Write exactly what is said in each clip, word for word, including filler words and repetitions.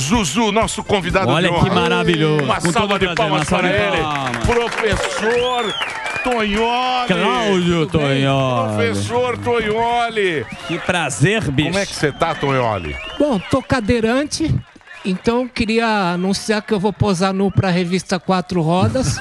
Zuzu, nosso convidado Olha de honra. que maravilhoso. Uma Com salva todo de prazer, palmas uma salva para de ele. palmas. Professor Tonholi. Cláudio Tonholi. Professor Tonholi. Que prazer, bicho. Como é que você tá, Tonholi? Bom, tô cadeirante, então queria anunciar que eu vou posar nu pra revista Quatro Rodas.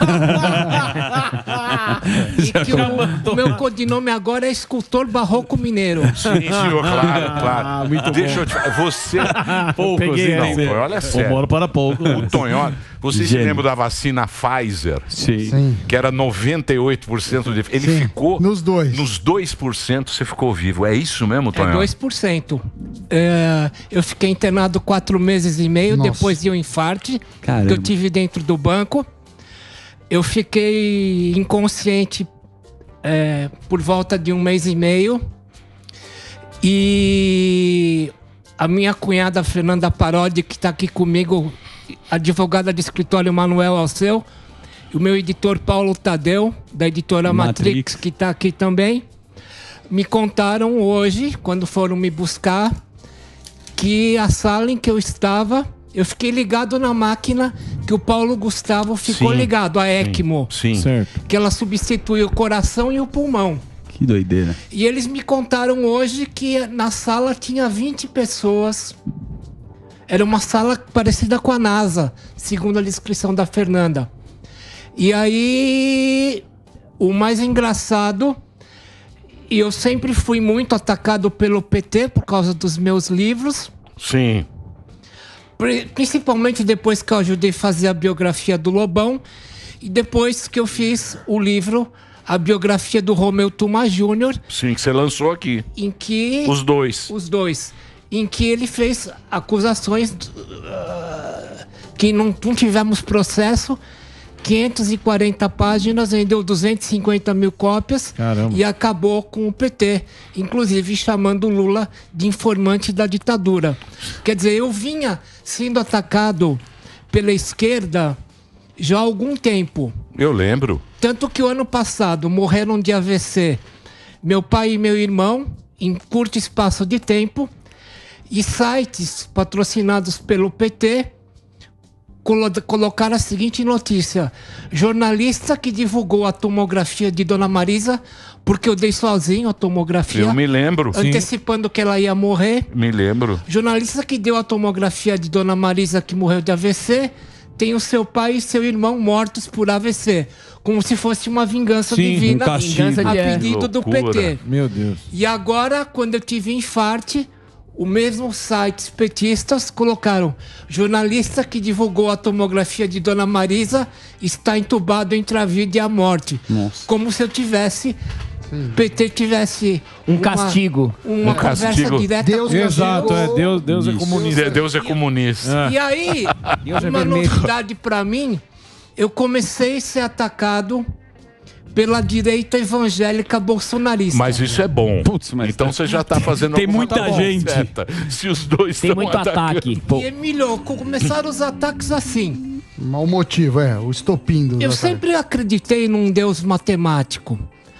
E que o, o meu codinome agora é Escultor Barroco Mineiro. Sim, senhor, claro, claro. Ah, muito Deixa bom. eu te falar, você... Poucos, Peguei não, hein? Tonholi é sério. Humor para poucos. O Tonholi, você se Gênio. lembra da vacina Pfizer? Sim. Sim. Que era noventa e oito por cento de... Ele Sim. ficou... Nos dois. Nos dois por cento você ficou vivo. É isso mesmo, É Tonholi? dois por cento. É, eu fiquei internado quatro meses e meio Nossa. depois de um infarte Caramba. que eu tive dentro do banco. Eu fiquei inconsciente é, por volta de um mês e meio. E a minha cunhada Fernanda Parodi, que está aqui comigo, advogada de escritório Manuel Alceu, e o meu editor Paulo Tadeu, da editora Matrix, Matrix. que está aqui também, me contaram hoje, quando foram me buscar, que a sala em que eu estava, eu fiquei ligado na máquina que o Paulo Gustavo ficou Sim, ligado, a ECMO. sim. Certo. Que ela substitui o coração e o pulmão. Que doideira. E eles me contaram hoje que na sala tinha vinte pessoas. Era uma sala parecida com a NASA, segundo a descrição da Fernanda. E aí, o mais engraçado, e eu sempre fui muito atacado pelo P T por causa dos meus livros. Sim. Pri- Principalmente depois que eu ajudei a fazer a biografia do Lobão e depois que eu fiz o livro, a biografia do Romeu Tuma Júnior, Sim, que você lançou aqui. em que... Os dois. Os dois. Em que ele fez acusações uh, que não, não tivemos processo, quinhentas e quarenta páginas, vendeu duzentas e cinquenta mil cópias. Caramba. E acabou com o P T, inclusive chamando o Lula de informante da ditadura. Quer dizer, eu vinha sendo atacado pela esquerda já há algum tempo. Eu lembro. Tanto que o ano passado morreram de A V C meu pai e meu irmão, em curto espaço de tempo, e sites patrocinados pelo P T colo- colocaram a seguinte notícia: jornalista que divulgou a tomografia de Dona Marisa, porque eu dei sozinho a tomografia. Eu me lembro. Antecipando que ela ia morrer. Me lembro. Jornalista que deu a tomografia de Dona Marisa, que morreu de A V C, tem o seu pai e seu irmão mortos por A V C. Como se fosse uma vingança Sim, divina um castigo. a Vingança de- pedido do P T. Meu Deus. E agora, quando eu tive infarte, o mesmo sites petistas colocaram: jornalista que divulgou a tomografia de Dona Marisa está entubado entre a vida e a morte. Nossa. Como se eu tivesse... P T tivesse Um uma- castigo. uma Um conversa castigo. direta Deus com Exato, Deus. é. Deus, Deus é Isso. comunista. De- Deus é comunista. E aí, Deus é uma vermelho. novidade pra mim, eu comecei a ser atacado pela direita evangélica bolsonarista. Mas isso é bom. Então você já está fazendo Tem alguma muita coisa gente. certa. Se os dois Tem estão muito atacando. ataque. E Emílio, começaram os ataques assim. O motivo é o estopim do Eu sempre acreditei num Deus matemático.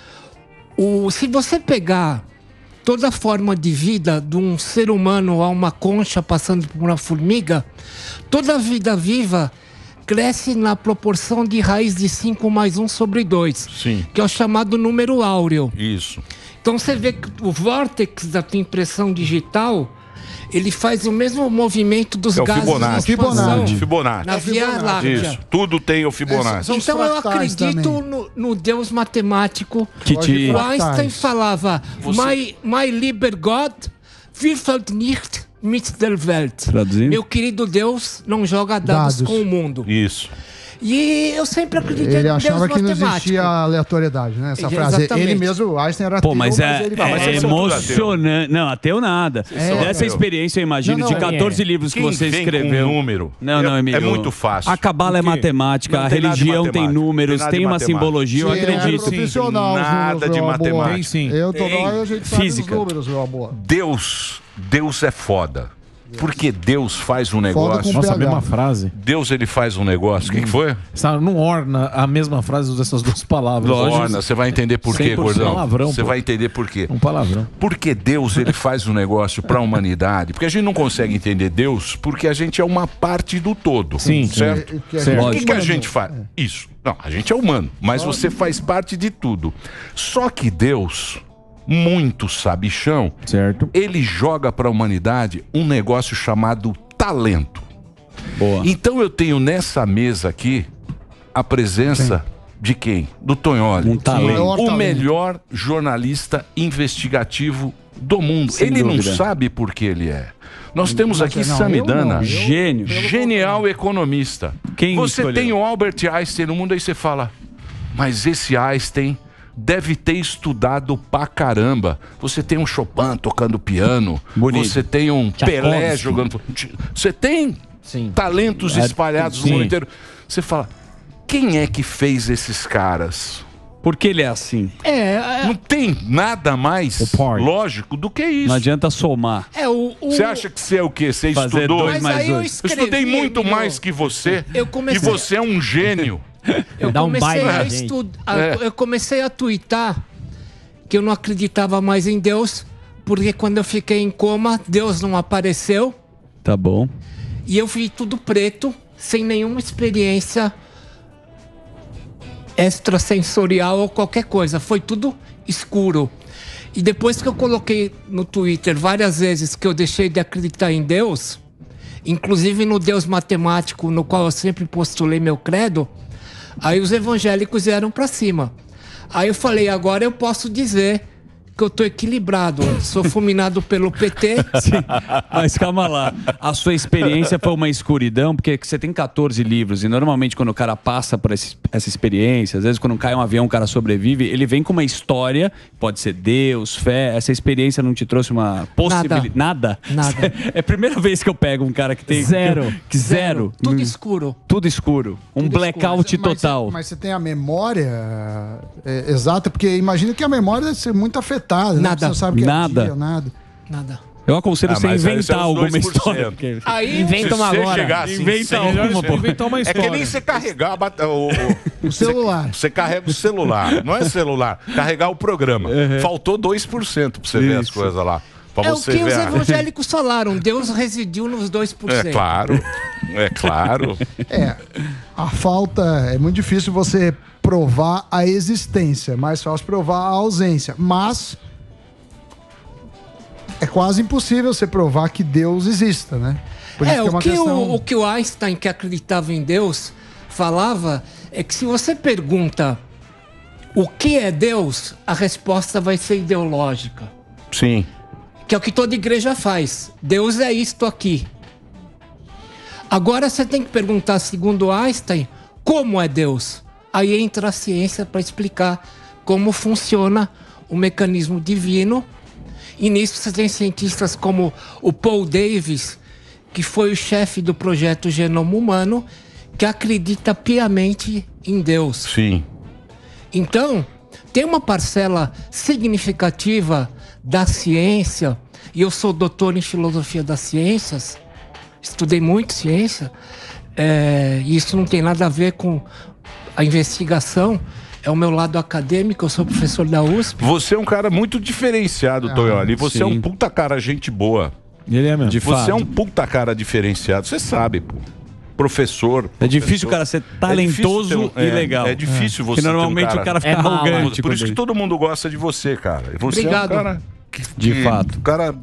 O, se você pegar toda a forma de vida de um ser humano a uma concha passando por uma formiga, toda a vida viva cresce na proporção de raiz de cinco mais um sobre dois, Sim. que é o chamado número áureo. Isso. Então você vê que o vórtex da tua impressão digital, ele faz o mesmo movimento dos É o gases Fibonacci. de expansão Fibonacci. Fibonacci. na Via Láctea. Isso. Tudo tem o Fibonacci. São os Então eu fractais acredito também. no, no Deus matemático. Que te- O Einstein Fractais. falava: Você- my, my lieber Gott, würfelt nicht mit der Welt. Traduzindo? Meu querido Deus não joga dados, Dados. com o mundo. Isso. E eu sempre acreditei Ele no Deus achava que não matemático. existia aleatoriedade, né? Essa É, frase. exatamente. Ele mesmo, Einstein era Pô, ateu, mas é, ele Não, mas é vocês são tudo emocionante. Não, ateu nada. É, Dessa ateu. experiência, eu imagino, Não, de não, catorze é. livros que Quem você vem escreveu. com um número? Não, não, é, Emílio. é muito fácil. A cabala é Por quê? matemática, Não a tem nada de religião tem matemática. números, Tem nada tem, de uma matemática. simbologia, eu Sim, é acredito. profissional, os Nada números, de meu amor. matemática. Tem sim. Eu tô Tem. lá e a gente sabe Física. os números, meu amor. Deus, Deus é foda. Porque Deus faz um Foda negócio. com Nossa, a mesma frase. Deus, ele faz um negócio. O que, que foi? Sabe, não orna a mesma frase usa essas duas palavras. Orna, você vai entender por quê, cem por cento gordão. palavrão, Você pô. vai entender por quê. Um palavrão. Porque Deus, ele faz um negócio para a humanidade. Porque a gente não consegue entender Deus porque a gente é uma parte do todo. Sim. Certo? É, que a O gente- que, que a gente faz? Isso. Não, a gente é humano, mas você faz parte de tudo. Só que Deus, muito sabichão, Certo. ele joga para a humanidade um negócio chamado talento. Boa. Então eu tenho nessa mesa aqui a presença de quem? Do Tonholi. Um talento. O talento. melhor jornalista investigativo do mundo. Sem ele dúvida. não sabe por que ele é. Nós temos aqui não, eu Samidana, não, eu- Gênio. genial economista. Quem Você escolheu? tem o Albert Einstein no mundo, aí você fala, mas esse Einstein deve ter estudado pra caramba. Você tem um Chopin tocando piano, Bonito. você tem um Pelé jogando... Você tem Sim. talentos É, espalhados no sim. mundo inteiro. Você fala, quem é que fez esses caras? Por que ele é assim? É, é, Não tem nada mais O par. lógico do que isso. Não adianta somar. é o... o- Você acha que você é o quê? Você Fazer estudou? dois Mas mais aí eu dois. Eu escrevi, estudei muito Emílio. mais que você. Eu comecei- E você é um gênio. Eu Dá um comecei baile a na gente. estudar, É. eu comecei a twittar que eu não acreditava mais em Deus, porque quando eu fiquei em coma, Deus não apareceu Tá bom. e eu vi tudo preto, sem nenhuma experiência extrasensorial ou qualquer coisa. Foi tudo escuro. E depois que eu coloquei no Twitter várias vezes que eu deixei de acreditar em Deus, inclusive no Deus matemático, no qual eu sempre postulei meu credo, aí os evangélicos vieram pra cima. Aí eu falei, agora eu posso dizer que eu tô equilibrado. Sou fulminado pelo P T. Sim, mas calma lá. A sua experiência foi uma escuridão, porque você tem quatorze livros e normalmente quando o cara passa por esse- essa experiência, às vezes quando cai um avião o cara sobrevive, ele vem com uma história, pode ser Deus, fé, essa experiência não te trouxe uma possibilidade? Nada. Nada. É a primeira vez que eu pego um cara que tem... Zero. Que zero. Tudo Hum, escuro. Tudo escuro. Um Tudo blackout Mas- total. Mas você tem a memória é, exata, porque imagina que a memória deve ser muito afetada. Né? Nada. Você não sabe o que Nada. é dia, nada. Nada. Eu aconselho Ah, você a mas aí inventar são os alguma dois por cento. história. porque- Aí Inventa uma Se você agora. chegar assim, Inventa cem uma, por cento. pô. Inventar uma É história. que nem você carregar a- o, o- O celular. Você carrega o celular. Não é celular. Carregar o programa. Faltou dois por cento pra você ver as Isso. coisas lá. Pra é o você que os ver. a- evangélicos falaram. Deus residiu nos dois por cento. É claro. É claro. É, a falta é muito difícil você provar a existência, mais fácil provar a ausência, mas é quase impossível você provar que Deus exista, né? Por isso É, que é o uma que, questão... o, o que o Einstein, que acreditava em Deus, falava é que se você pergunta o que é Deus, a resposta vai ser ideológica. Sim. Que é o que toda igreja faz. Deus é isto aqui. Agora você tem que perguntar, segundo Einstein, como é Deus? Aí entra a ciência para explicar como funciona o mecanismo divino. E nisso você tem cientistas como o Paul Davies, que foi o chefe do projeto Genoma Humano, que acredita piamente em Deus. Sim. Então, tem uma parcela significativa da ciência, e eu sou doutor em filosofia das ciências, estudei muito ciência, é, e isso não tem nada a ver com a investigação, é o meu lado acadêmico, eu sou professor da U S P. Você é um cara muito diferenciado, Ah, Tonholi. Você é sim. um puta cara gente boa. Ele é mesmo. De Você fato. é um puta cara diferenciado. Você sabe, pô. Professor. É difícil o cara ser talentoso difícil ter um- e é, legal. É difícil você Porque ter um normalmente cara- o cara fica É mala. arrogante. Por isso quando que todo mundo gosta de você, cara. E Você Obrigado. é um cara que, De que- fato. Um cara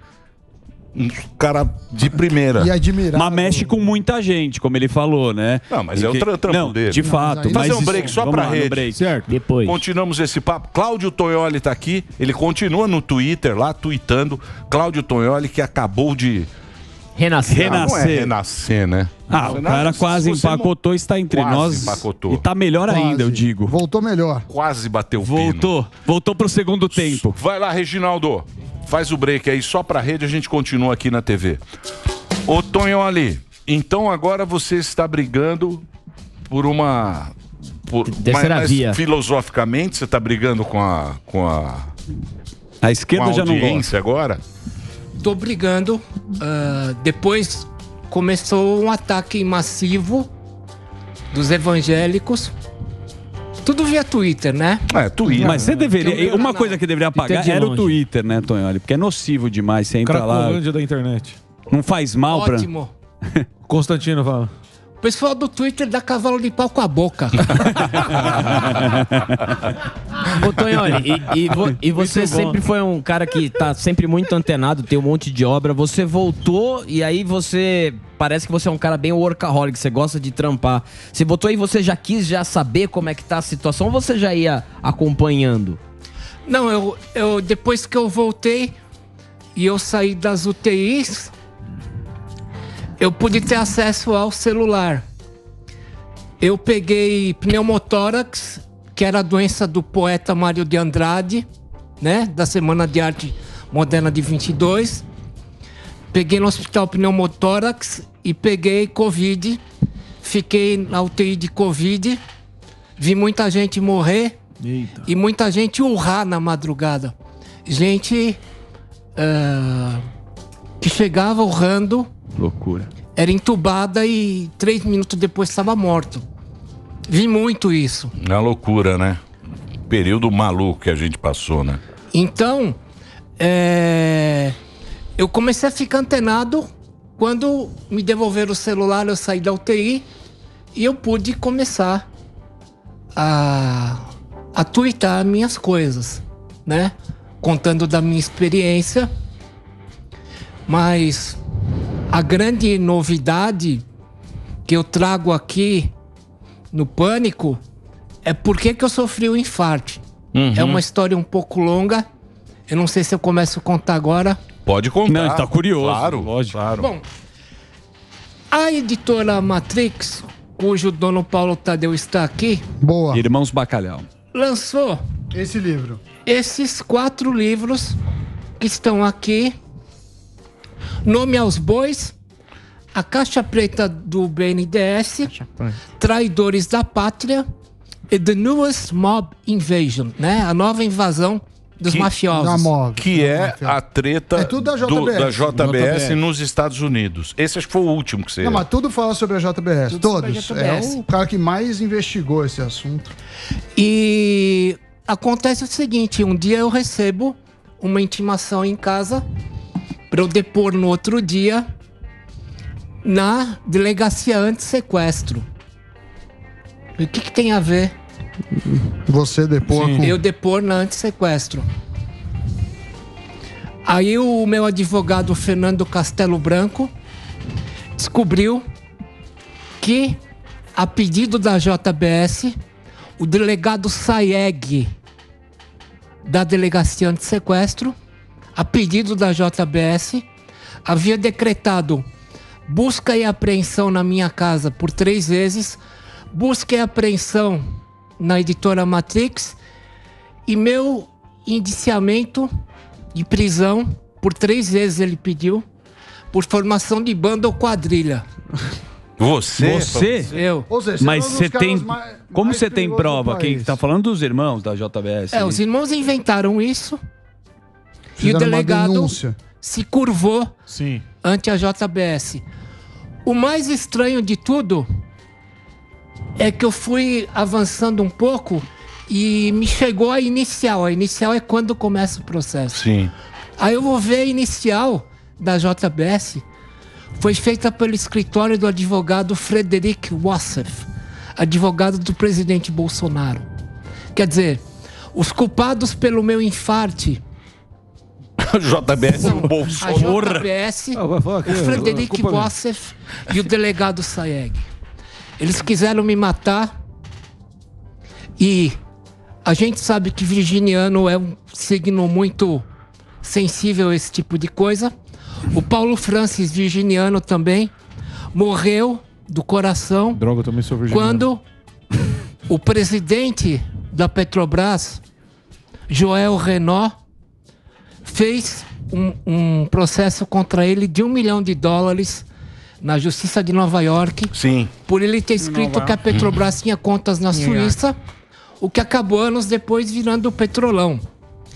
um cara de primeira. E admirável. Mas mexe com muita gente, como ele falou, né? Não, mas E é o que- tra- trampo Não, dele. de Não, fato. mas aí- mas Fazer um isso- break só vamos pra lá, no rede. break. Certo. Depois. Continuamos esse papo. Cláudio Tonholi tá aqui. Ele continua no Twitter lá, tweetando. Cláudio Tonholi, que acabou de. Renascer. Rena- Ah, não é Renascer. renascer, né? Ah, o Você cara não- quase você não- empacotou, está entre Quase nós. empacotou. E tá melhor Quase. ainda, eu digo. Voltou melhor. Quase bateu o pino. Voltou. Voltou pro segundo tempo. Vai lá, Reginaldo. Faz o break aí só pra rede, a gente continua aqui na T V. Ô, Tonholi, então agora você está brigando por uma... Por, Terceira mas, via. mas filosoficamente você está brigando com a, com a, A com esquerda a já não gosta. audiência agora? tô brigando. Uh, depois começou um ataque massivo dos evangélicos. Tudo via Twitter, né? É, Twitter. Mas você deveria. Uma coisa que deveria apagar de era o longe. Twitter, né, Tonholi? Porque é nocivo demais. Você entra lá. Cracolândia da internet. Não faz mal pra. Ótimo. Constantino fala. O pessoal do Twitter dá cavalo de pau com a boca. Ô, Tonholi, e, e, vo- e você Muito bom. sempre foi um cara que tá sempre muito antenado, tem um monte de obra. Você voltou e aí você... Parece que você é um cara bem workaholic, você gosta de trampar. Você voltou e você já quis já saber como é que tá a situação ou você já ia acompanhando? Não, eu, eu depois que eu voltei e eu saí das U T Is, eu pude ter acesso ao celular. Eu peguei pneumotórax, que era a doença do poeta Mário de Andrade, né? Da Semana de Arte Moderna de vinte e dois. Peguei no hospital pneumotórax e peguei Covid. Fiquei na U T I de Covid. Vi muita gente morrer. Eita. E muita gente urrar na madrugada. Gente ah, que chegava urrando, Loucura. era entubada e três minutos depois estava morto. Vi muito isso. É uma loucura, né? Período maluco que a gente passou, né? Então, é, eu comecei a ficar antenado. Quando me devolveram o celular, eu saí da U T I e eu pude começar a, a twittar minhas coisas, né? Contando da minha experiência. Mas a grande novidade que eu trago aqui no Pânico é por que que eu sofri o infarto. Uhum. É uma história um pouco longa. Eu não sei se eu começo a contar agora. Pode contar. Não, tá curioso. Claro, lógico. claro. Bom, a editora Matrix, cujo dono Paulo Tadeu está aqui, Boa. Irmãos Bacalhau. lançou Esse livro. esses quatro livros que estão aqui. Nome aos Bois, A Caixa Preta do B N D S, Traidores da Pátria e The Newest Mob Invasion, né? A nova invasão dos Que- mafiosos. Da Mob. Que é a treta É tudo da J do- B S. da J B S J B S. nos Estados Unidos. Esse acho que foi o último que você... Não, mas tudo fala sobre a J B S. Tudo sobre a Todos. J B S. É o cara que mais investigou esse assunto. E acontece o seguinte, um dia eu recebo uma intimação em casa para eu depor no outro dia na delegacia anti-sequestro. E o que, que tem a ver Você depor com... eu depor na anti-sequestro? Aí o meu advogado Fernando Castelo Branco descobriu que, a pedido da J B S, o delegado Saeg da delegacia anti-sequestro, a pedido da J B S, havia decretado busca e apreensão na minha casa por três vezes, busca e apreensão na editora Matrix e meu indiciamento de prisão por três vezes ele pediu por formação de banda ou quadrilha. Você? Você? Eu. Ou seja, Mas é um dos você caras tem. mais- Como mais você tem perigosos do prova? Quem país. tá falando dos irmãos da J B S? É, os irmãos inventaram isso e Fizeram o uma delegado denúncia. se curvou Sim. ante a J B S. O mais estranho de tudo é que eu fui avançando um pouco e me chegou a inicial. A inicial é quando começa o processo. Sim. Aí eu vou ver a inicial da J B S. Foi feita pelo escritório do advogado Frederic Wassef, advogado do presidente Bolsonaro. Quer dizer, os culpados pelo meu infarte J B S no a Bolsonaro. J B S, Ah, vai falar o que- Frederic culpa minha. Wassef e o delegado Saeg. Eles quiseram me matar e a gente sabe que virginiano é um signo muito sensível a esse tipo de coisa. O Paulo Francis, virginiano também, morreu do coração Droga, eu também sou virginiano. quando o presidente da Petrobras, Joel Renault, fez um, um processo contra ele de um milhão de dólares na Justiça de Nova York, Sim. por ele ter escrito que a Petrobras tinha contas na Suíça, o que acabou anos depois virando o Petrolão.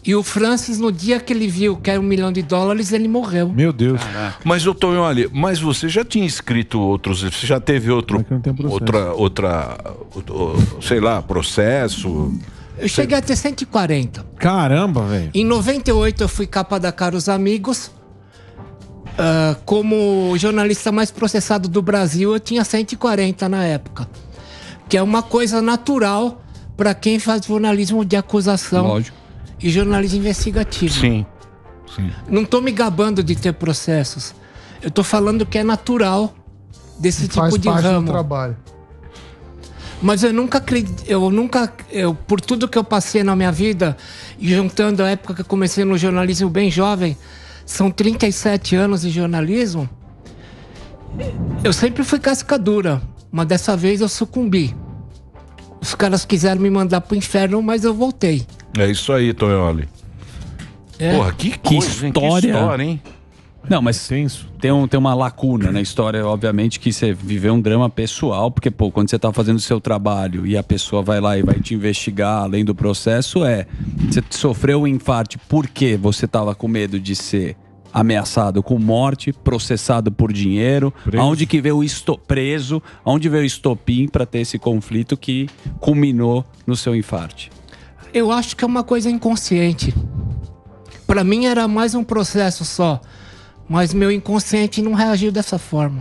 E o Francis, no dia que ele viu que era um milhão de dólares, ele morreu. Meu Deus. Mas, ô Tonho, olha, mas você já tinha escrito outros, você já teve outro, outra, outra, outro, sei lá, processo? Eu cheguei a ter cento e quarenta. Caramba, velho. Em noventa e oito eu fui capa da Caros Amigos. Uh, como jornalista mais processado do Brasil, eu tinha cento e quarenta na época. Que é uma coisa natural para quem faz jornalismo de acusação. Lógico. E jornalismo investigativo. Sim. Sim. Não tô me gabando de ter processos. Eu tô falando que é natural desse tipo Faz de parte do ramo. trabalho. Mas eu nunca acredito, eu nunca, eu, por tudo que eu passei na minha vida, e juntando a época que eu comecei no jornalismo bem jovem, são trinta e sete anos de jornalismo, eu sempre fui casca dura, mas dessa vez eu sucumbi. Os caras quiseram me mandar pro inferno, mas eu voltei. É isso aí, Tonholi. É. Porra, que Que coisa, hein? Que história. história, hein? Não, mas tem, um, tem uma lacuna na história, obviamente, que você viveu um drama pessoal, porque, pô, quando você tá fazendo o seu trabalho e a pessoa vai lá e vai te investigar além do processo, é, você sofreu um infarte porque você tava com medo de ser ameaçado com morte, processado por dinheiro, Preso. aonde que veio o esto preso, aonde veio o estopim para ter esse conflito que culminou no seu infarte? Eu acho que é uma coisa inconsciente. Pra mim era mais um processo só. Mas meu inconsciente não reagiu dessa forma.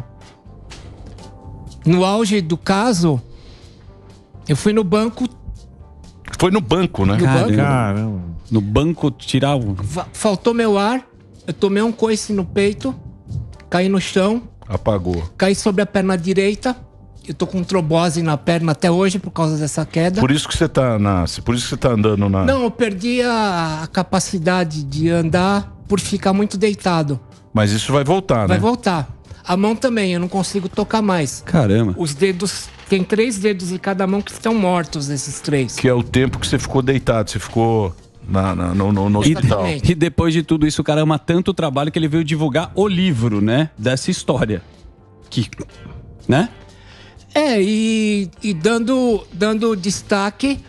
No auge do caso, eu fui no banco. Foi no banco, né? No banco. Caramba. No banco tirar o... fa- Faltou meu ar. Eu tomei um coice no peito. Caí no chão. Apagou. Caí sobre a perna direita. Eu tô com trombose na perna até hoje por causa dessa queda. Por isso que você tá na, por isso que você tá andando na. Não, eu perdi a, a capacidade de andar por ficar muito deitado. Mas isso vai voltar, Vai né? voltar. A mão também, eu não consigo tocar mais. Caramba. Os dedos, tem três dedos em cada mão que estão mortos, esses três. Que é o tempo que você ficou deitado, você ficou na, na- no, no, no hospital. Exatamente. E depois de tudo isso, o cara ama tanto o trabalho que ele veio divulgar o livro, né? Dessa história. Que... Né? É, e, e dando, dando destaque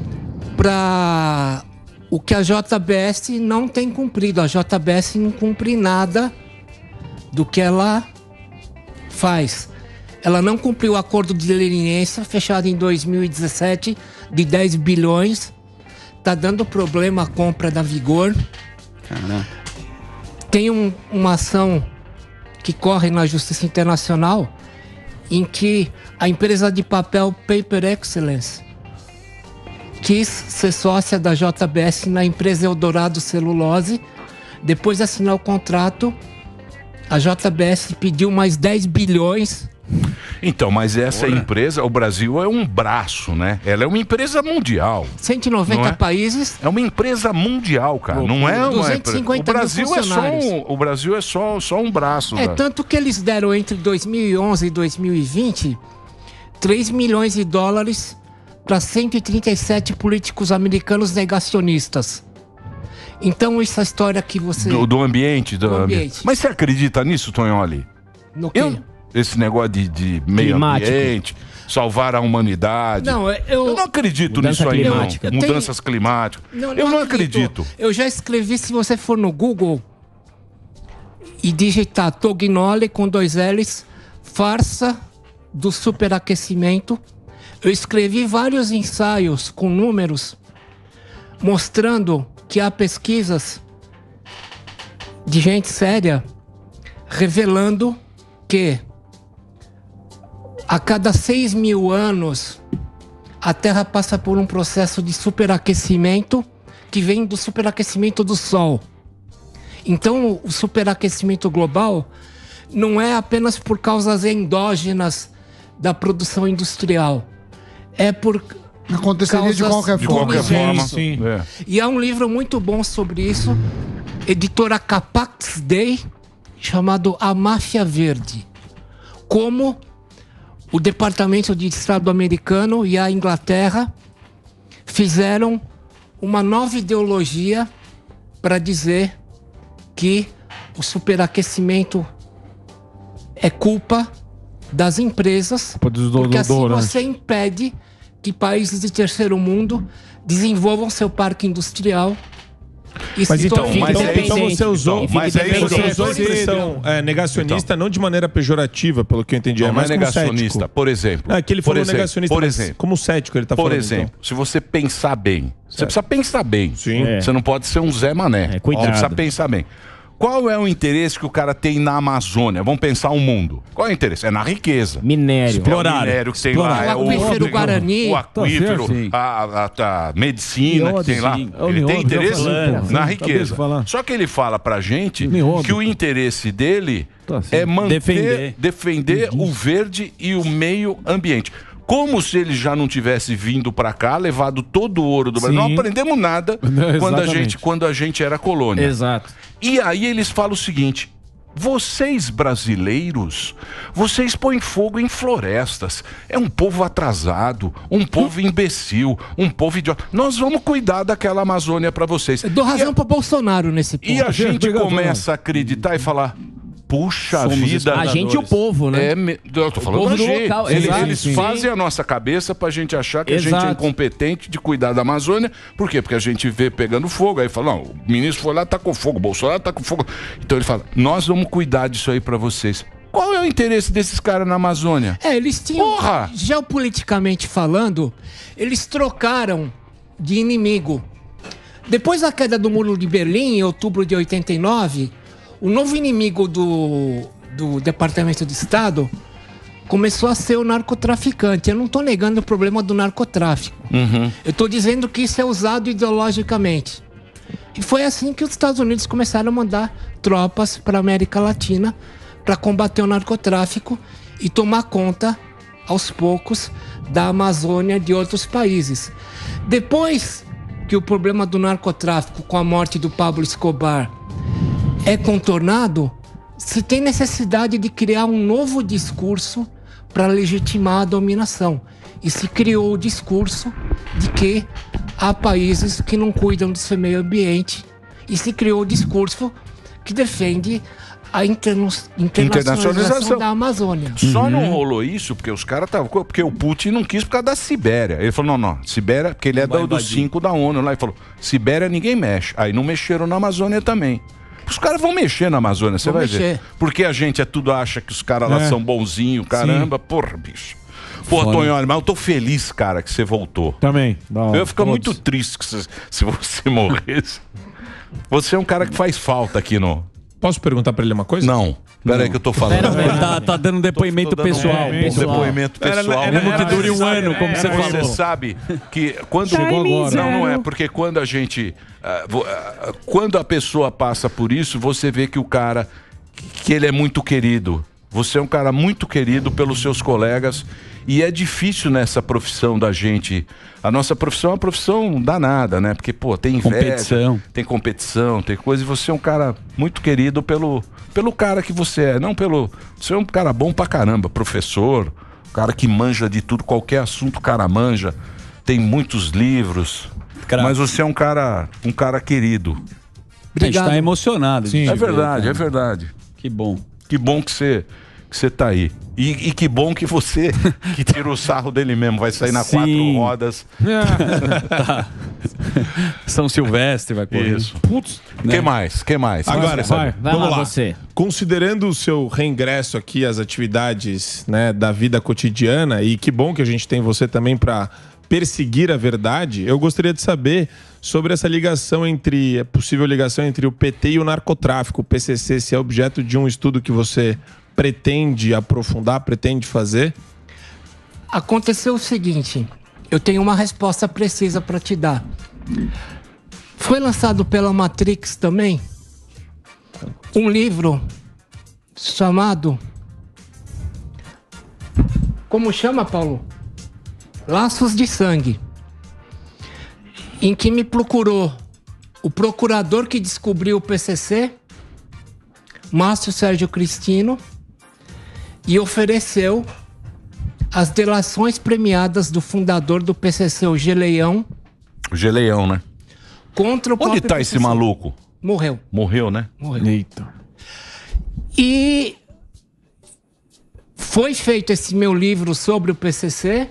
para o que a J B S não tem cumprido. A J B S não cumpre nada do que ela faz. Ela não cumpriu o acordo de leniência fechado em dois mil e dezessete de dez bilhões. Tá dando problema a compra da Vigor. Caramba. Tem um- uma ação que corre na Justiça Internacional em que a empresa de papel Paper Excellence quis ser sócia da J B S na empresa Eldorado Celulose. Depois de assinar o contrato, a J B S pediu mais dez bilhões. Então, mas essa empresa, o Brasil é um braço, né? Ela é uma empresa mundial. cento e noventa Não é? países. É uma empresa mundial, cara. Não é uma duzentos e cinquenta o Brasil mil é só funcionários. um, o Brasil é só, só um braço. É da- tanto que eles deram entre dois mil e onze e dois mil e vinte três milhões de dólares para cento e trinta e sete políticos americanos negacionistas. Então essa história que você... do, do ambiente, do Do ambi- ambiente. Mas você acredita nisso, Tonholi? No quê? Eu, esse negócio de, de meio Climático. ambiente, salvar a humanidade. Não, é- eu... Eu não acredito Mudança nisso aí, climática. não. Tem- Mudanças climáticas. eu não acredito. Eu já escrevi, se você for no Google e digitar Tognoli com dois L's, farsa do superaquecimento, eu escrevi vários ensaios com números mostrando que há pesquisas de gente séria revelando que a cada seis mil anos a Terra passa por um processo de superaquecimento que vem do superaquecimento do Sol. Então, o superaquecimento global não é apenas por causas endógenas da produção industrial. É por Aconteceria de causas qualquer De forma. qualquer universo. forma. Sim. É. E há um livro muito bom sobre isso, editora Capax Day, chamado A Máfia Verde. Como o Departamento de Estado americano e a Inglaterra fizeram uma nova ideologia para dizer que o superaquecimento é culpa das empresas, Culpa dos do- porque assim deodorantes. você impede que países de terceiro mundo desenvolvam seu parque industrial E Mas se então, torna mas é, então independente. você usou, Então, mas é isso, você usou a expressão é, negacionista não de maneira pejorativa, pelo que eu entendi, Não, é não é mais como negacionista, cético. por exemplo. É que ele Por falou exemplo, negacionista, por mas exemplo. como cético ele tá Por falando. exemplo, então. se você pensar bem, você precisa pensar bem. Sim. É. Você não pode ser um Zé Mané. cuidado. Você precisa pensar bem. Qual é o interesse que o cara tem na Amazônia? Vamos pensar o mundo. Qual é o interesse? É na riqueza. Minério. Explorar. O minério que tem Explorar. lá. É O aquífero o, Guarani. O aquífero, Tá certo. a, a, a- a medicina que tem lá. Sim. Ele tem Miodo, já interesse falei, pô. na Acabei riqueza. de falar. Só que ele fala pra gente Miodo. que o interesse dele Tá certo. é manter, Defender. defender o verde e o meio ambiente. Como se ele já não tivesse vindo pra cá, levado todo o ouro do Brasil. Sim. Não aprendemos nada Não, quando, a exatamente. gente, quando a gente era colônia. Exato. E aí eles falam o seguinte: vocês brasileiros, vocês põem fogo em florestas. É um povo atrasado, um povo imbecil, um povo idiota. Nós vamos cuidar daquela Amazônia pra vocês. Eu dou razão E a- pro Bolsonaro nesse ponto. E a gente Obrigado, começa a acreditar e falar: puxa Somos vida. A gente e o povo, né? É, me- eu tô falando povo da do gente. local, Eles, exato, eles sim. fazem a nossa cabeça pra gente achar que a gente é Exato. incompetente de cuidar da Amazônia. Por quê? Porque a gente vê pegando fogo. Aí fala: não, o ministro foi lá, tá com fogo, o Bolsonaro tá com fogo. Então ele fala: nós vamos cuidar disso aí pra vocês. Qual é o interesse desses caras na Amazônia? É, eles tinham, Porra! geopoliticamente falando, eles trocaram de inimigo. Depois da queda do Muro de Berlim, em outubro de oitenta e nove, o novo inimigo do, do Departamento de Estado começou a ser o narcotraficante. Eu não estou negando o problema do narcotráfico. Eu estou dizendo que isso é usado ideologicamente. E foi assim que os Estados Unidos começaram a mandar tropas para a América Latina para combater o narcotráfico e tomar conta, aos poucos, da Amazônia e de outros países. Depois que o problema do narcotráfico, com a morte do Pablo Escobar, é contornado, se tem necessidade de criar um novo discurso para legitimar a dominação. E se criou o discurso de que há países que não cuidam do seu meio ambiente. E se criou o discurso que defende a interno- internacionalização Internacionalização. da Amazônia. Só não rolou isso porque os caras estavam. Porque o Putin não quis por causa da Sibéria. Ele falou: não, não, Sibéria, porque ele é Vai do, dos invadir. cinco da ONU lá. Ele falou: Sibéria ninguém mexe. Aí não mexeram na Amazônia também. Os caras vão mexer na Amazônia, você Vão vai ver. mexer. Porque a gente é tudo acha que os caras lá É. são bonzinhos, caramba, porra, bicho. Pô, Foda. Tonho, mas eu tô feliz, cara, que você voltou. Também. Da hora. Eu ia ficar Todos. muito triste que você- se você morresse. Você é um cara que faz falta aqui no. Posso perguntar pra ele uma coisa? Não. Pera aí que eu tô falando. Pera, pera. Ele tá, tá dando depoimento Tô dando pessoal. um pessoal. depoimento pessoal. Era- Mesmo que era- dure um era- ano, como você Você falou. sabe que quando Chegou agora. não, não é porque quando a gente ah, vo- ah, quando a pessoa passa por isso, você vê que o cara que, que ele é muito querido. Você é um cara muito querido pelos seus colegas e é difícil nessa profissão da gente. A nossa profissão é uma profissão danada, né? Porque pô, tem inveja, Competição. tem competição, tem coisa e você é um cara muito querido pelo pelo cara que você é, não pelo você é um cara bom pra caramba, professor, cara que manja de tudo, qualquer assunto o cara manja, tem muitos livros, Craque. mas você é um cara, um cara querido. A gente tá Obrigado. emocionado. Sim. de te É ver, verdade, cara. é verdade. Que bom. Que bom que você que você tá aí. E, e que bom que você que tira o sarro dele mesmo, vai sair na Sim. quatro rodas. Tá. São Silvestre vai correr. Isso. Putz. Que mais? Que mais? Agora, vai. Vai vamos lá, lá. você. Considerando o seu reingresso aqui às atividades, né, da vida cotidiana, e que bom que a gente tem você também para perseguir a verdade, eu gostaria de saber sobre essa ligação entre, a possível ligação entre o P T e o narcotráfico, o P C C, se é objeto de um estudo que você pretende aprofundar, pretende fazer. Aconteceu o seguinte, eu tenho uma resposta precisa para te dar. Foi lançado pela Matrix também um livro chamado... Como chama, Paulo? Laços de Sangue. Em que me procurou o procurador que descobriu o P C C, Márcio Sérgio Cristino, e ofereceu as delações premiadas do fundador do P C C, o Geleião, O Geleião, né? contra o Onde próprio tá P C C. esse maluco? Morreu. Morreu, né? Morreu. Eita. E foi feito esse meu livro sobre o P C C.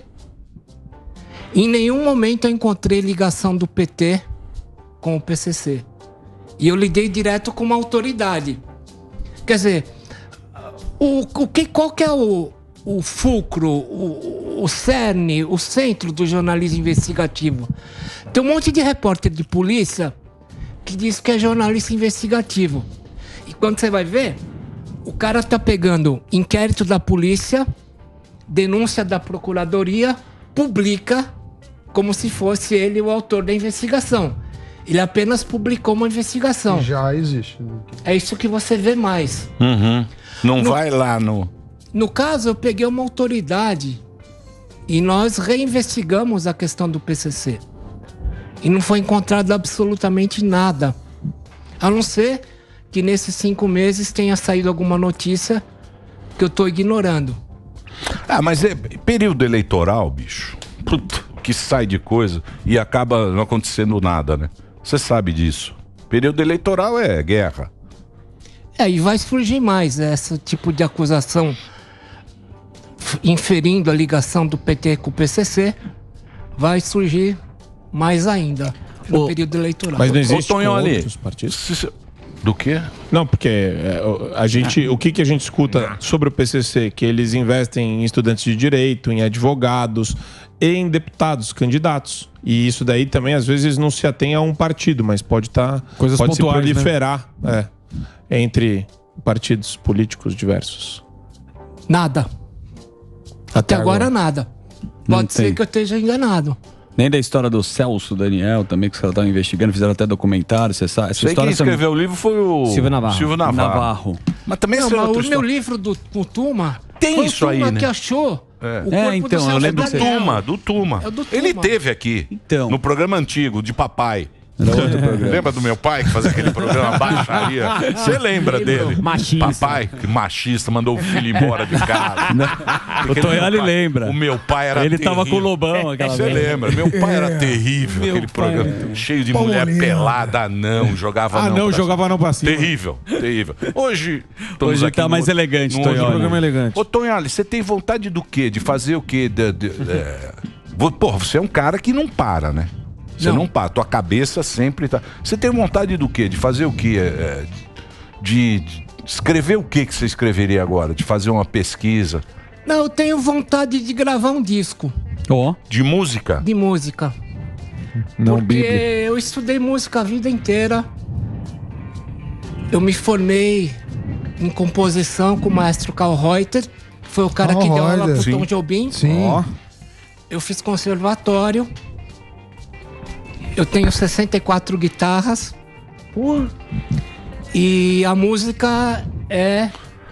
Em nenhum momento eu encontrei ligação do P T com o P C C. E eu lidei direto com uma autoridade. Quer dizer, o, o que, qual que é o, o fulcro, o, o cerne, o centro do jornalismo investigativo? Tem um monte de repórter de polícia que diz que é jornalista investigativo. E quando você vai ver, o cara tá pegando inquérito da polícia, denúncia da procuradoria, publica como se fosse ele o autor da investigação. Ele apenas publicou uma investigação. Já existe. É isso que você vê mais. Uhum. Não No- vai lá no... No caso, eu peguei uma autoridade e nós reinvestigamos a questão do P C C. E não foi encontrado absolutamente nada. A não ser que nesses cinco meses tenha saído alguma notícia que eu estou ignorando. Ah, mas é período eleitoral, bicho. Puta, que sai de coisa e acaba não acontecendo nada, né? Você sabe disso. Período eleitoral é guerra. É, e vai surgir mais esse tipo de acusação f- inferindo a ligação do P T com o P C C. Vai surgir mais ainda no Ô, período eleitoral. Mas não Ô, existe com Tonholi, outros partidos? se- do quê? Não, porque é, a gente, o que, que a gente escuta sobre o P C C? Que eles investem em estudantes de direito, em advogados e em deputados, candidatos. E isso daí também, às vezes, não se atém a um partido, mas pode estar. Coisas pode pontuais, se proliferar é, entre partidos políticos diversos. Nada. Até agora, nada. Não Pode ser tem. que eu esteja enganado. Nem da história do Celso Daniel também, que os caras estavam investigando, fizeram até documentário, você sabe. Essa Sei história quem escreveu o livro foi o Silvio Navarro. Silvio Navarro. Navarro. Mas também Não, essa é mas outra o meu história. livro do, do Tuma Tem foi isso o Tuma aí, né? que achou É. o É, corpo então, do eu Celso lembro Do que- Daniel. Tuma, do Tuma. É o do Tuma. Ele teve aqui, Então. no programa antigo, de papai. Era outro programa. Lembra do meu pai que fazia aquele programa baixaria? Você lembra dele? Machista. Papai, que machista, mandou o filho embora de casa. O Aquele Tonholi meu pai- lembra. O meu pai era Ele terrível. tava com o Lobão aquela Você vez. lembra? Meu pai era terrível, Meu aquele pai programa. Cheio de mulher Paulinho. pelada, não, jogava Ah, não. não, pra jogava não pra cima. Terrível, terrível. Hoje, estamos Hoje aqui tá no mais outro- elegante, no Tonholi. outro O programa é elegante. Ô, Tonholi, você tem vontade do quê? De fazer o quê? De, de, é... vo- Porra, você é um cara que não para, né? Você não, Não. para, tua cabeça sempre tá... Você tem vontade do quê? De fazer o quê? É, de, de escrever o quê que você escreveria agora? De fazer uma pesquisa? Não, eu tenho vontade de gravar um disco Ó, De música? de música. Não, porque Bíblia. eu estudei música a vida inteira. Eu me formei em composição com o maestro Carl Reuter, que foi o cara Carl que deu aula Reuter, pro sim. Tom Jobim. Sim. Ó, Eu fiz conservatório. Eu tenho sessenta e quatro guitarras. E a música é...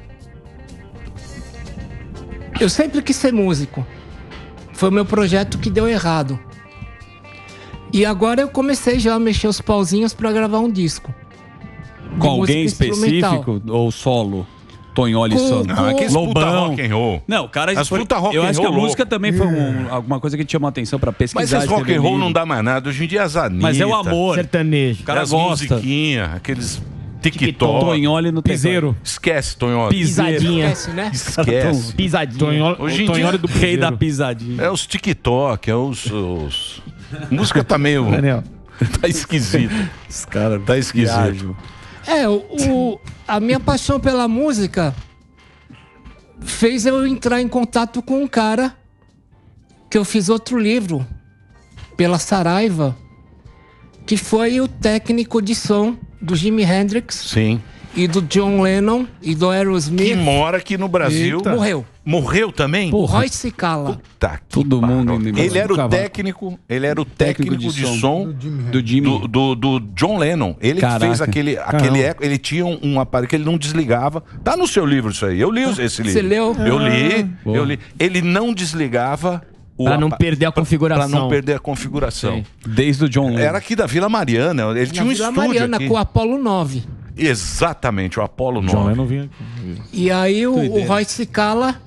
Eu sempre quis ser músico. Foi o meu projeto que deu errado. E agora eu comecei já a mexer os pauzinhos pra gravar um disco. de com alguém música instrumental. específico ou solo? Tonholi Com- solo. Não, é que esse puta Lobão. rock and roll. Não, o cara... As foi- puta rock eu and acho que a roll música louco. também foi um- alguma coisa que te chamou a atenção pra pesquisar. Mas esse rock escrever and roll livro. não dá mais nada. Hoje em dia as Anitta. Mas é o amor. Sertanejo. O cara as gosta. musiquinhas, aqueles TikTok. Tonholi no Piseiro. Esquece, Tonholi. Pisadinha. Esquece, né? Esquece. Pisadinha. Tonholi, Hoje em o Tonholi dia- do Rei da Piseiro. pisadinha. É os TikTok, é os. os... A música tá meio. Daniel. Tá esquisito. Os caras Tá esquisito. É, o, o- a minha paixão pela música fez eu entrar em contato com um cara que eu fiz outro livro pela Saraiva, que foi o técnico de som do Jimi Hendrix Sim. e do John Lennon e do Que Aerosmith. mora aqui no Brasil. Morreu. Morreu também? O Roy Cicala. Tá, que Todo pariu. mundo indo embora. Ele era o Cavaco. técnico, ele era o técnico, Técnico de de, som. som, Do Jimmy. do, do, do John Lennon. Ele que Caraca. fez aquele, aquele eco, ele tinha um, um aparelho que ele não desligava. Tá no seu livro isso aí. Eu li esse livro. Você leu? Eu li, boa. eu li. Ele não desligava o Pra não apa- perder a pra- configuração. Pra não perder a configuração. Desde o John Lennon. Era aqui da Vila Mariana. Ele tinha Na um Vila estúdio Mariana, aqui. com o Apollo nove. Exatamente, o Apollo John nove. Lennon vinha aqui. E aí o, o Doideira. Roy Cicala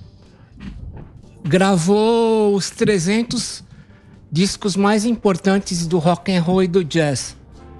gravou os trezentos discos mais importantes do rock and roll e do jazz,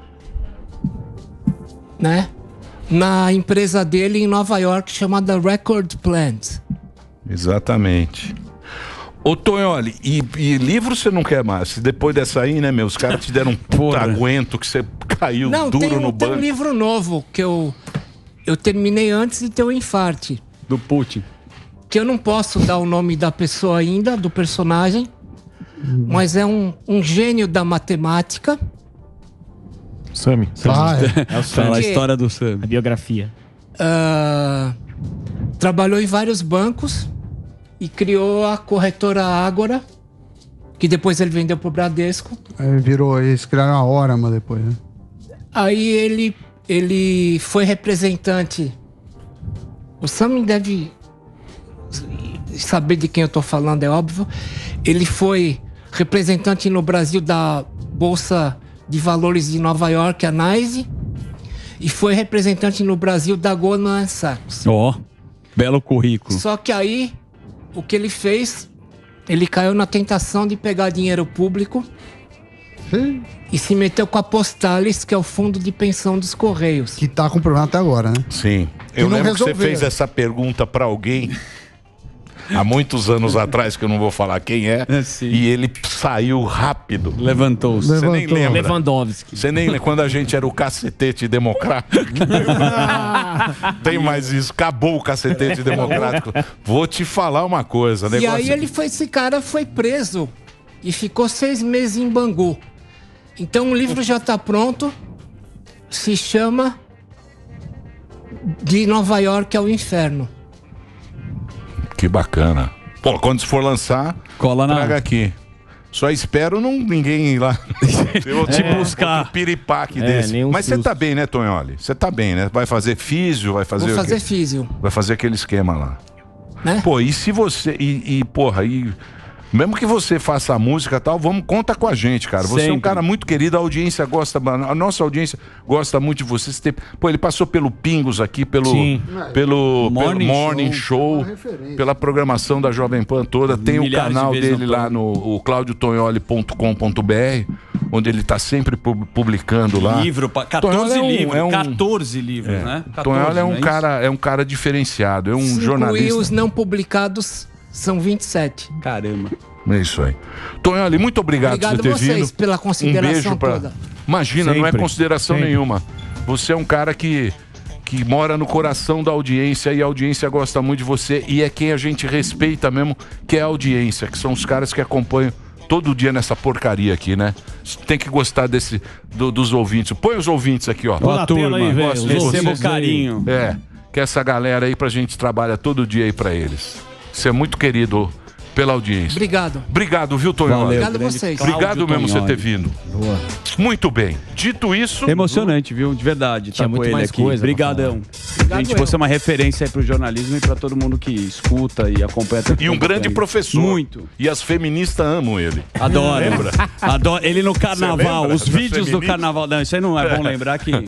né? Na empresa dele em Nova York chamada Record Plant. Exatamente. Ô, Tonholi, e, e livro você não quer mais? Depois dessa aí, né, meu? Os caras te deram um puta Porra. aguento que você Caiu Não, duro tem, um- no tem um banco. livro novo que eu, eu terminei antes de ter o infarte. Do Putin. Que eu não posso dar o nome da pessoa ainda, do personagem, mas é um, um gênio da matemática. Sami. Vai. É o Fala a Porque- história do Sam. A biografia. Ah, trabalhou em vários bancos e criou a corretora Ágora, que depois ele vendeu pro Bradesco. Aí virou, eles criaram a Orama depois, né? Aí ele, ele foi representante. O Sam deve saber de quem eu tô falando, é óbvio. Ele foi representante no Brasil da Bolsa de Valores de Nova York, a NYSE, e foi representante no Brasil da Goldman Sachs. Ó, belo currículo. Só que aí, o que ele fez, ele caiu na tentação de pegar dinheiro público Sim. e se meteu com a Postales, que é o fundo de pensão dos Correios. Que tá com problema até agora, né? Sim. Eu não lembro que você resolveram. fez essa pergunta pra alguém há muitos anos atrás, que eu não vou falar quem é, Sim. e ele saiu rápido. Levantou-se. Você nem Levantou. lembra. Lewandowski. Você nem lembra quando a gente era o cacetete democrático. Tem mais isso. Acabou o cacetete democrático. Vou te falar uma coisa. E Negócio... aí ele foi, esse cara foi preso e ficou seis meses em Bangu. Então o livro já tá pronto. Se chama De Nova York ao Inferno. Que bacana. Pô, quando for lançar, Cola na- traga aqui. Só espero não ninguém ir lá Te buscar. outro piripaque É, desse. nenhum Mas você susto. tá bem, né, Tonholi? Você tá bem, né? Vai fazer físio, vai fazer Vou o quê? fazer físio, Vai fazer aquele esquema lá. né? Pô, e se você. E, e, porra, e. Mesmo que você faça a música e tal, vamos, conta com a gente, cara. Você é um Sempre. cara muito querido, a audiência gosta, a nossa audiência gosta muito de você. Você tem- Pô, ele passou pelo Pingos aqui, pelo, Sim. pelo Morning pelo Morning Show, Uma referência. pela programação da Jovem Pan toda. Tem o Milhares de canal vezes dele no lá no o claudio tonholi ponto com ponto b r, onde ele tá sempre pu- publicando lá. Livro, pa- Tonholi catorze é um- livros. é um- catorze livros, né? catorze, Tonholi é não um isso? cara, é um cara diferenciado, é um Cinco jornalista. e os não publicados são vinte e sete. Caramba. É isso aí. Tonholi, muito obrigado, Obrigado por ter vocês vindo. pela consideração um beijo pra... toda. Imagina, não é Sempre, consideração sempre. nenhuma. Você é um cara que, que mora no coração da audiência e a audiência gosta muito de você e é quem a gente respeita mesmo, que é a audiência, que são os caras que acompanham todo dia nessa porcaria aqui, né? Tem que gostar desse, do- dos ouvintes. Põe os ouvintes aqui, ó. Ó, a turma, aí, velho, gosto os de receba o vocês. carinho. É, que essa galera aí pra gente trabalha todo dia aí pra eles. Você é muito querido pela audiência. Obrigado. Obrigado, viu, Tonholi? Obrigado a grande vocês. Cláudio Obrigado mesmo por você ter Tonholi. vindo. Muito bem. Dito isso, Emocionante, viu? De verdade. Tinha tá com muito ele mais aqui. coisa pra Obrigadão. Obrigado Gente, eu. você é uma referência aí pro jornalismo e pra todo mundo que escuta e acompanha. tanto e um tempo grande também. professor. Muito. E as feministas amam ele. Adoro. Lembra? Adoro. Ele no carnaval, lembra os das vídeos do feministas? carnaval. Não, isso aí não é bom lembrar que